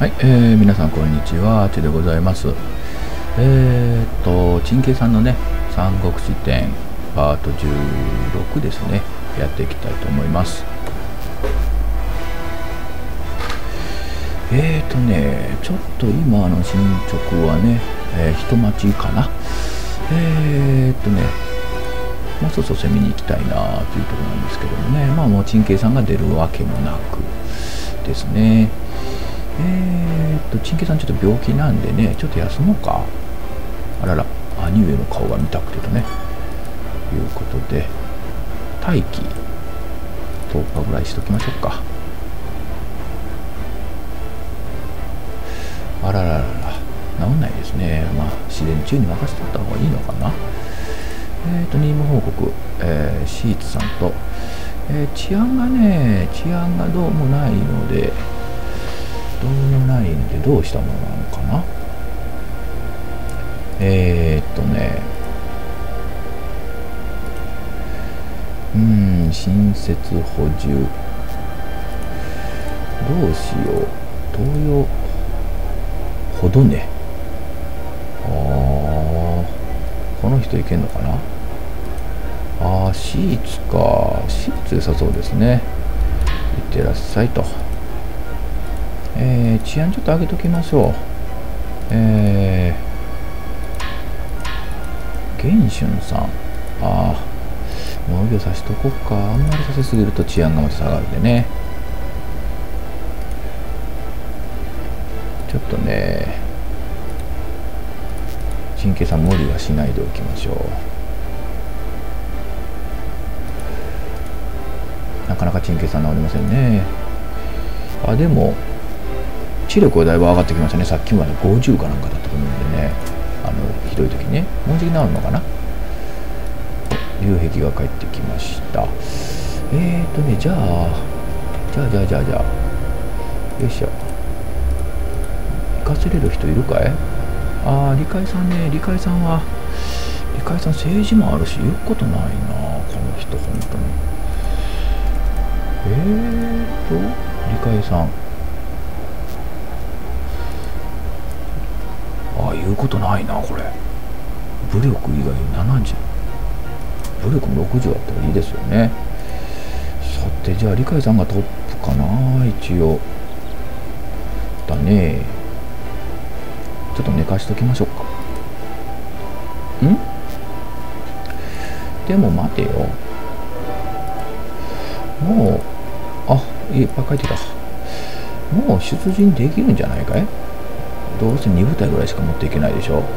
はい、皆さんこんにちは、あちでございます。チンケイさんのね、三国志展パート16ですね、やっていきたいと思います。ちょっと今の進捗はね、人待ちかな。もうそろそろ攻めに行きたいなというところなんですけどもね、まあもうチンケイさんが出るわけもなくですね。チンケイさんちょっと病気なんでね、ちょっと休もうか。あらら、兄上の顔が見たくてとね、いうことで、待機10日ぐらいしときましょうか。あらららら、治んないですね。まあ、自然中に任せとった方がいいのかな。任務報告、シーツさんと、治安がどうもないので、どうしたものなのかな。新設補充。どうしよう。東洋ほどね。この人いけんのかな。シーツか。シーツ良さそうですね。いってらっしゃいと。治安ちょっと上げときましょう。元春さん。農業さしとこっか。あんまりさせすぎると治安がまた下がるんでね。ちょっとね、チンケイさん無理はしないでおきましょう。なかなかチンケイさん治りませんね。でも知力はだいぶ上がってきましたね。さっきまで50かなんかだったと思うんでね、ひどい時ね、もうじき治るのかな。竜壁が帰ってきました。じゃあよいしょ。行かせれる人いるかい。理解さんね。理解さん政治もあるし言うことないな、この人本当に。理解さん、言うことないな、これ。武力以外70、武力も60あったらいいですよね。さて、じゃあ理解さんがトップかな、一応だね。ちょっと寝かしときましょうか。でも待てよ、もういっぱい書いてた。もう出陣できるんじゃないかい。どうせ2部隊ぐらいしか持っていけないでしょ。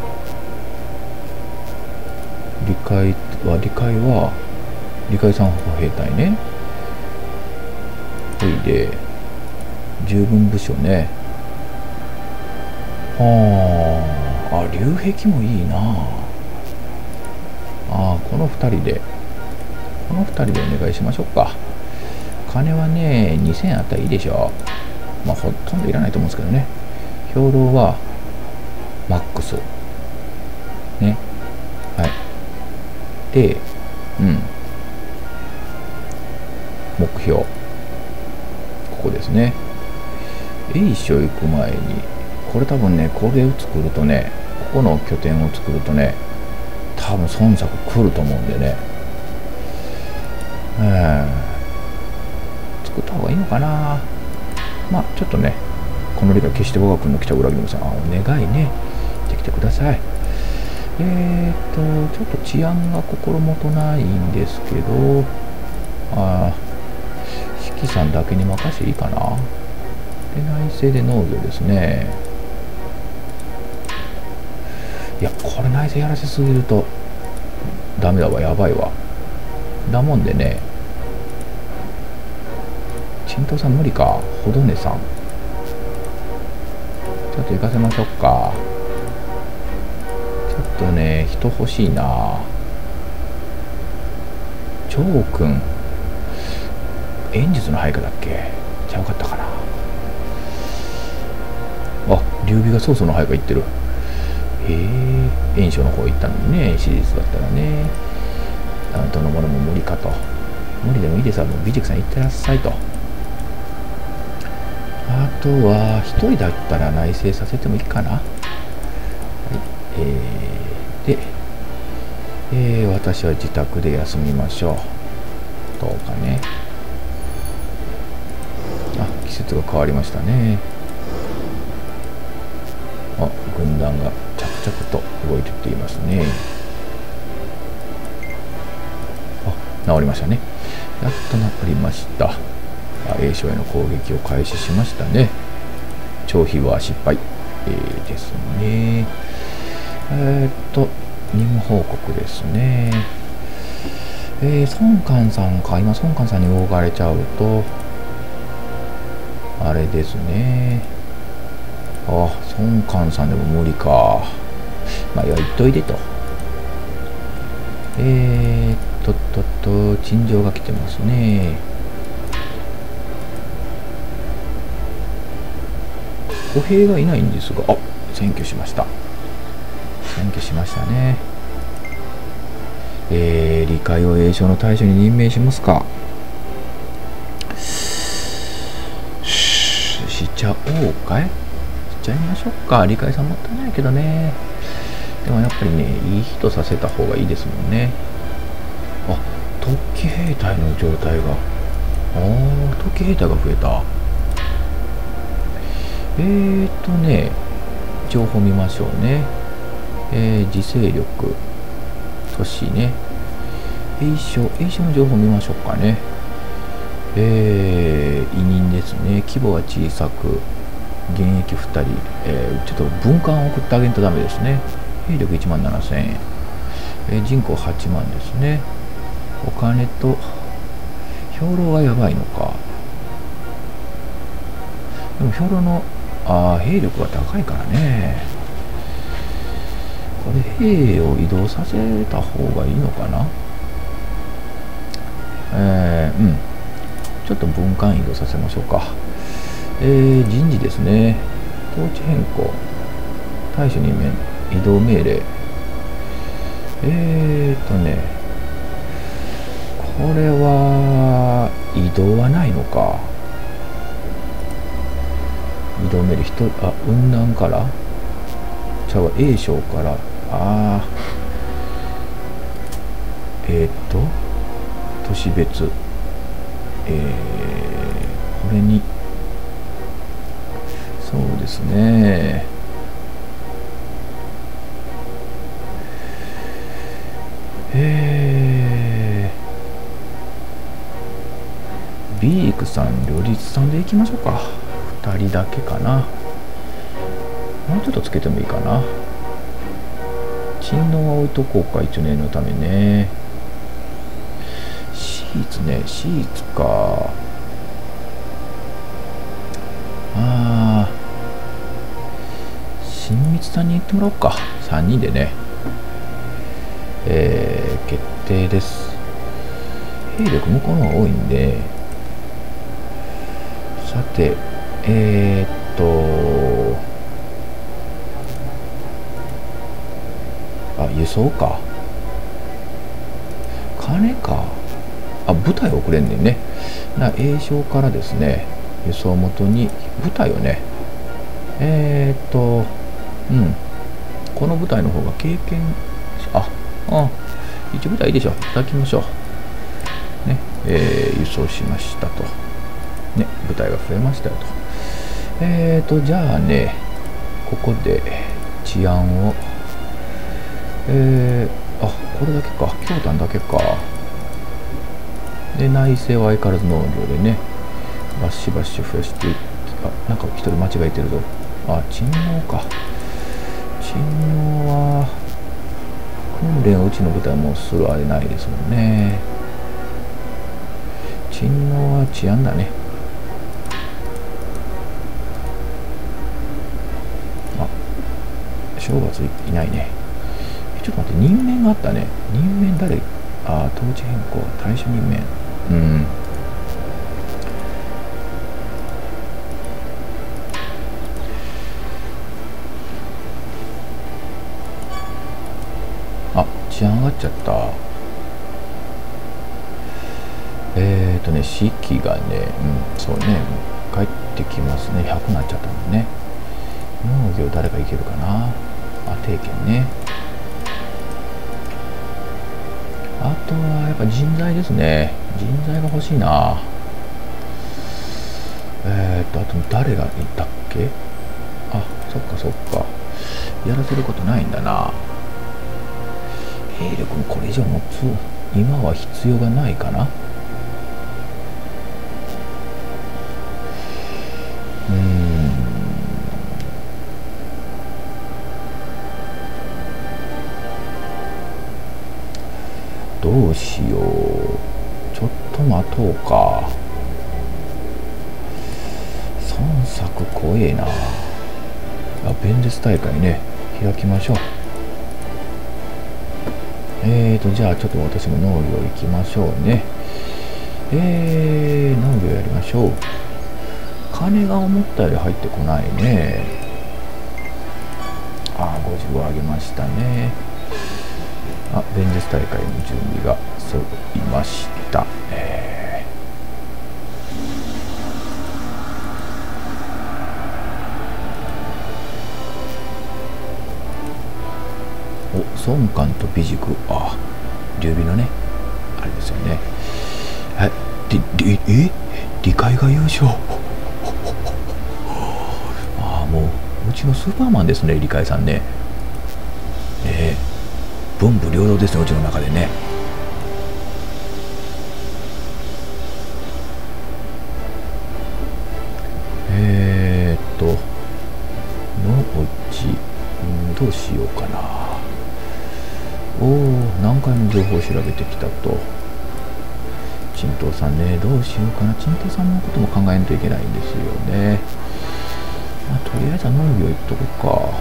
理解さん歩兵隊ね。ほいで十分部署ね。竜壁もいいな。この2人でお願いしましょうか。金はね、2000あったらいいでしょう。まあほとんどいらないと思うんですけどね。兵糧はマックスね。はい。で、目標ここですね。栄所行く前に、これ多分ね、これを作るとね、ここの拠点を作るとね、多分孫作来ると思うんでね、作った方がいいのかな。まあちょっとね、この理解決して我が国の北裏切りさん、お願いね、してきてください。ちょっと治安が心もとないんですけど、四季さんだけに任せていいかな。で、内政で農業ですね。いや、これ内政やらせすぎるとダメだわ、やばいわ。だもんでね、陳東さん無理か。ほどねさんちょっと行かせましょうか。ちょっとね、人欲しいな。張君、演術の配下だっけ。ちゃうかったかな。劉備が曹操の配下行ってる。炎章の方行ったのにね、私立だったらね。どのものも無理かと。無理でもいいですわ。もう美塾さん行ってらっしゃいと。 あとは一人だったら内省させてもいいかな。はい、で、私は自宅で休みましょう。どうかね。季節が変わりましたね。軍団が着々と動いていっていますね。治りましたね。やっと治りました。A 将への攻撃を開始しましたね。徴兵は失敗、ですね。任務報告ですね。孫官さんか。今孫官さんに動かれちゃうとあれですね。孫官さんでも無理か。まあ言っといでと。陳情が来てますね。歩兵がいないんですが、占拠しました。占拠しましたね。理解を栄将の大将に任命しますか。しちゃおうかい。しちゃいましょうか。理解さんもったいないけどね。でもやっぱりね、いい人させた方がいいですもんね。突起兵隊の状態が突起兵隊が増えた。情報見ましょうね。自制力都市ね。栄翔の情報見ましょうかね。委任ですね。規模は小さく現役2人、ちょっと文官を送ってあげんとダメですね。兵力17,000円、人口8万ですね。お金と兵糧がやばいのか。でも兵糧の兵力が高いからね。これ兵を移動させた方がいいのかな。ちょっと文官移動させましょうか。人事ですね。統治変更、大使任命、移動命令。これは移動はないのか。移動命令雲南からA 省から都市別これにそうですね。ビークさん、両立さんでいきましょうか。2人だけかな。もうちょっとつけてもいいかな。珍能は置いとこうか、1年のためね。シーツね、シーツか。親密さんに行ってもらおうか。3人でね。決定です。兵力向こうの方が多いんで、さて、輸送か。金か。部隊を送れんねんね。A 省からですね、輸送元に部隊をね、この部隊の方が経験、1部隊いいでしょ。いただきましょう。ね、輸送しましたと。ね、部隊が増えましたよと。じゃあね、ここで治安を、これだけか。京丹だけか。で、内政は相変わらず農業でね、バシバシ増やしていって、なんか一人間違えてるぞ。珍能か。珍能は、訓練をうちの部隊もするあれないですもんね。珍能は治安だね。正月いないね。ちょっと待って、任命があったね。任命誰？統治変更、大使任命。治安上がっちゃった。士気がね、そうね、 帰ってきますね。100になっちゃったもんね。農業誰かいけるかな。あ、定県ね。あとはやっぱ人材ですね。人材が欲しいな。あと誰がいたっけ。あ、そっかそっか。やらせることないんだな。兵力もこれ以上持つ今は必要がないかな。どうしよう。ちょっと待とうか。3作怖えな。弁舌大会ね、開きましょう。じゃあちょっと私も農業行きましょうね。農業やりましょう。金が思ったより入ってこないね。あ、55上げましたね。あ、弁舌大会の準備が揃いました。お、孫観と美塾、あ、劉備のね、あれですよね。はい、理解が優勝。ああ、もううちのスーパーマンですね、理解さんね。文武両道ですね、うちの中でね。のうち、どうしようかな。おお、何回も情報を調べてきたと。陳東さんね、どうしようかな。陳東さんのことも考えないといけないんですよね。まあ、とりあえずは農業行っとこうか。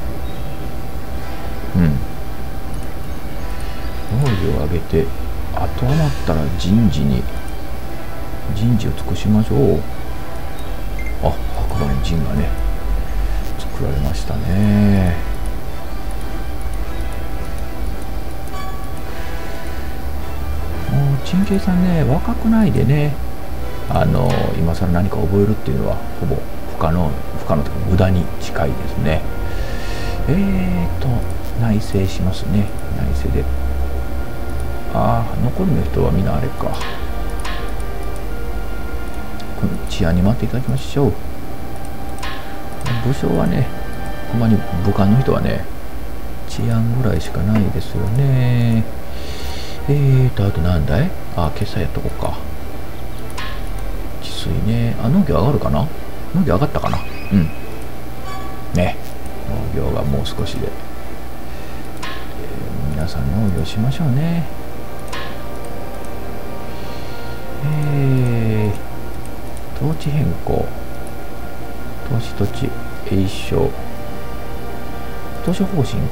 農業を上げて、あと余ったら人事を尽くしましょう。あ、白馬に陣がね、作られましたね。もう陳慶さんね、若くないでね、今更何か覚えるっていうのはほぼ不可能というか無駄に近いですね。内政しますね。内政で、残りの人はみんなあれか、この治安に待っていただきましょう。武将はね、ほんまに武官の人はね、治安ぐらいしかないですよね。あとなんだい、決済やっとこうか。治水ね。農業上がるかな。農業上がったかな。ね、農業がもう少しで、皆さん農業しましょうね。統治変更、投資土地栄称、投資方針、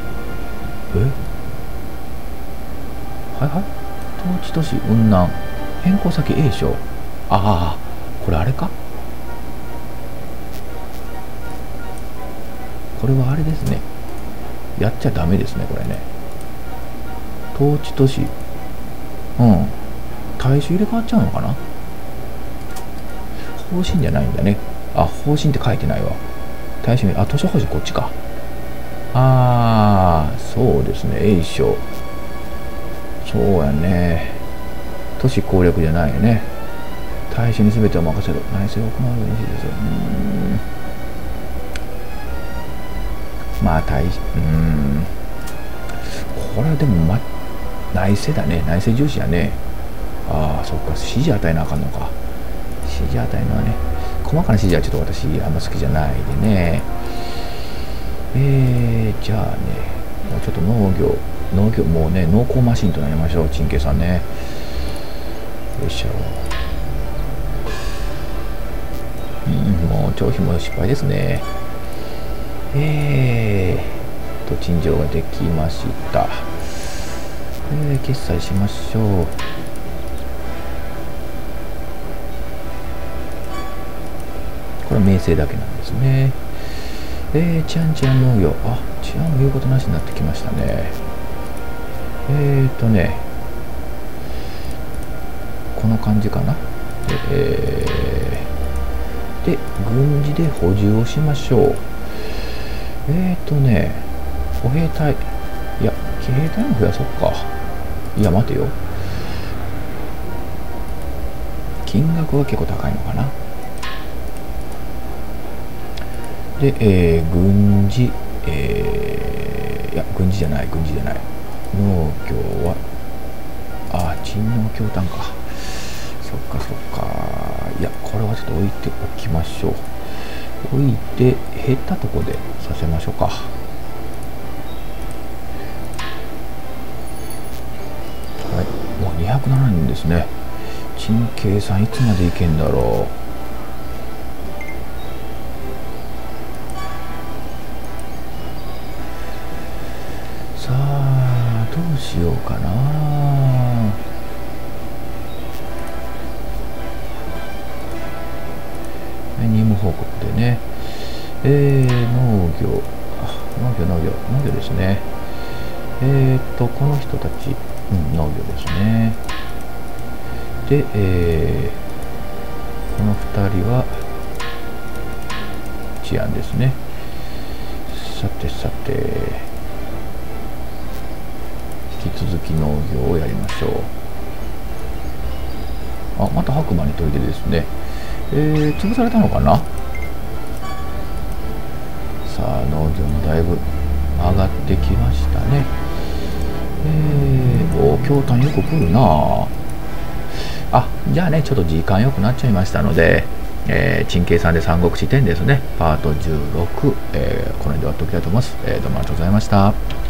はいはい、統治都市雲南、変更先栄称。これあれか、これはあれですね、やっちゃダメですね、これね。統治都市、大衆入れ替わっちゃうのかな。方針じゃないんだね。方針って書いてないわ。大衆、図書方針こっちか。そうですね、栄称。そうやね。都市攻略じゃないよね。大衆に全てを任せる。内政を行うようにしですよ。これはでも、内政だね。内政重視やね。そっか、指示与えなあかんのか。指示与えるのはね、細かな指示はちょっと私あんま好きじゃないでね。じゃあね、もうちょっと農業もうね、農耕マシンとなりましょう、陳慶さんね。よいしょ。もう帳費も失敗ですね。陳情ができました。決済しましょう。これは名声だけなんですね。治安農業、治安も言うことなしになってきましたね。この感じかな。 で軍事で補充をしましょう。歩兵隊、いや騎兵隊も増やそうか。いや待てよ、金額が結構高いのかな。で、軍事、いや軍事じゃない農業は鎮農協単か。そっかいやこれはちょっと置いておきましょう。置いて減ったところでさせましょうか。はい、もう207人ですね。陳慶さんいつまでいけんだろう。さあどうしようかな。任務報告でね、農業ですね。この人たち、農業ですね。で、この2人は治安ですね。さて引き続き農業をやりましょう。また白馬にといてですね、潰されたのかな。さあ農業もだいぶ上がってきましたね。京丹よく来るな。じゃあねちょっと時間よくなっちゃいましたので、陳慶さんで三国志10ですねパート16、この辺で終わっておきたいと思います。どうもありがとうございました。